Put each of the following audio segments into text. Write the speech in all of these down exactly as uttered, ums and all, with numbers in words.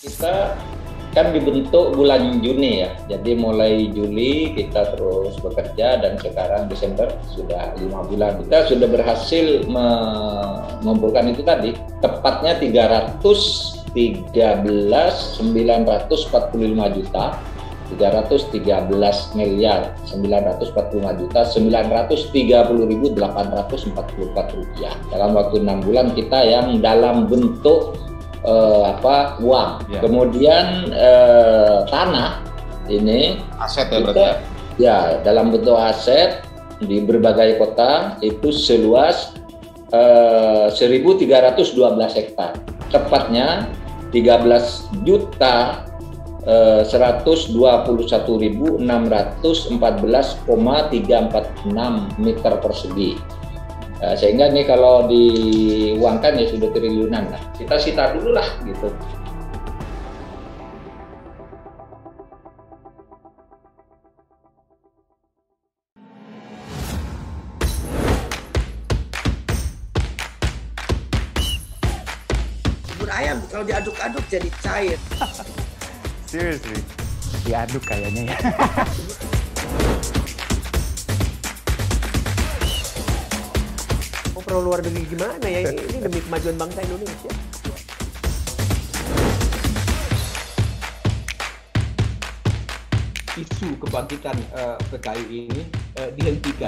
Kita kan dibentuk bulan Juni ya, jadi mulai Juli kita terus bekerja dan sekarang Desember sudah lima bulan. Kita sudah berhasil mengumpulkan itu tadi, tepatnya tiga ratus tiga belas sembilan ratus empat puluh lima juta, tiga ratus tiga belas miliar sembilan ratus empat puluh lima juta sembilan ratus tiga puluh ribu delapan ratus empat puluh empat rupiah. Dalam waktu enam bulan kita yang dalam bentuk Uh, apa uang, ya. Kemudian uh, tanah ini aset ya, kita, berarti ya dalam bentuk aset di berbagai kota itu seluas uh, seribu tiga ratus dua belas hektar, tepatnya tiga belas juta seratus dua puluh satu ribu enam ratus empat belas koma tiga empat enam meter persegi. Nah, sehingga ini kalau diuangkan ya sudah triliunan lah. Kita sita dulu lah gitu. Bubur ayam kalau diaduk-aduk jadi cair. Seriously, diaduk kayaknya ya. Perlu luar negeri gimana ya, ini demi kemajuan bangsa Indonesia. Isu kebangkitan uh, P K I ini uh, dihentikan.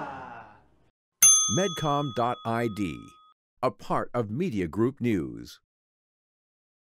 Medcom dot I D, a part of Media Group News.